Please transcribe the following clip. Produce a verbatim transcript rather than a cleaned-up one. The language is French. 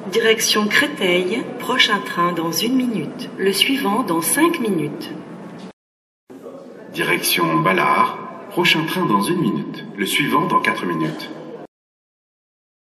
Direction Créteil, prochain train dans une minute. Le suivant dans cinq minutes. Direction Ballard, prochain train dans une minute. Le suivant dans quatre minutes.